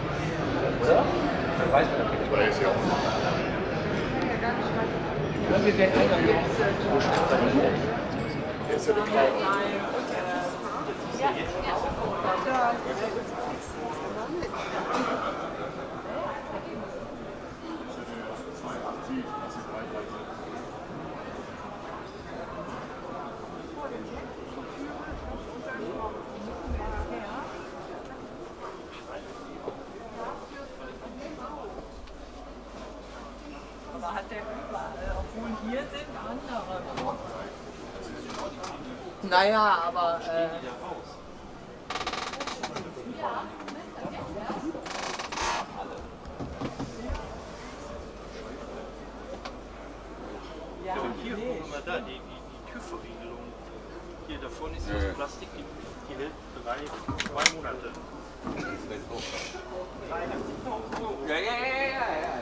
Oder? Dann weiß man, okay, das weiß ja auch. Ja, wir werden einmal wo steht da nicht? Der ist ja bekannt. Aber hat der überall, obwohl hier sind andere. Naja, aber. Ja, hier gucken wir mal da, die TÜV-Verriegelung. Hier da vorne ist das Plastik, die hält 2 Monate. Ja.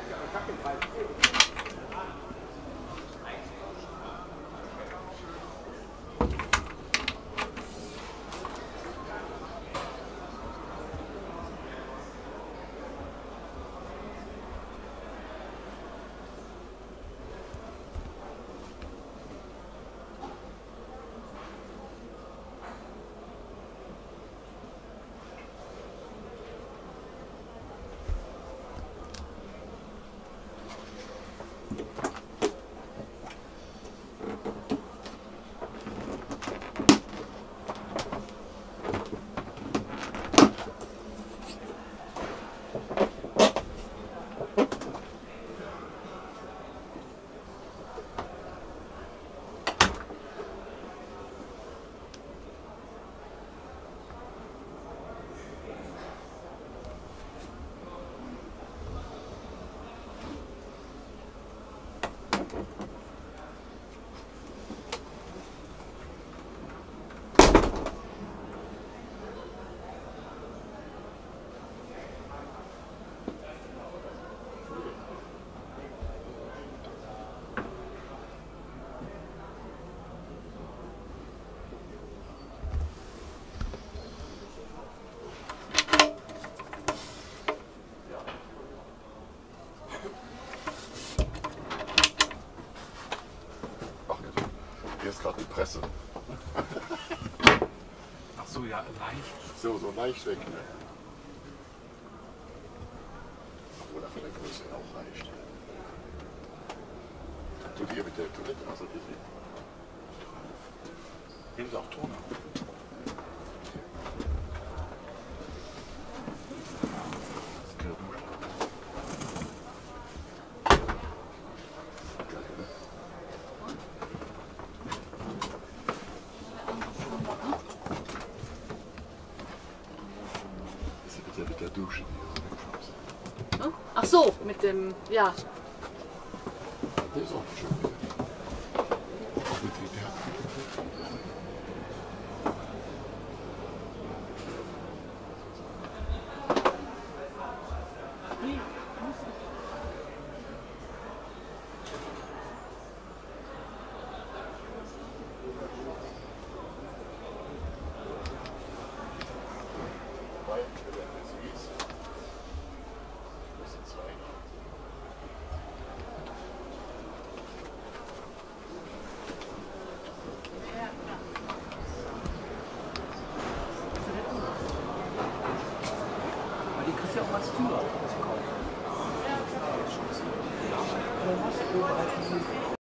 Hier ist gerade die Presse. Ach so, ja, leicht. So leicht weg. Ne? Obwohl er von der Größe auch reicht. Tut ihr mit der Toilette, also die nehmen Sie auch Toner. Mit der Dusche, die Hm? Ach so, mit dem, ja. der ist auch schön. Auch mit dem, ja. Aber die kriegst du ja auch als Tür zu kaufen. Ja, klar.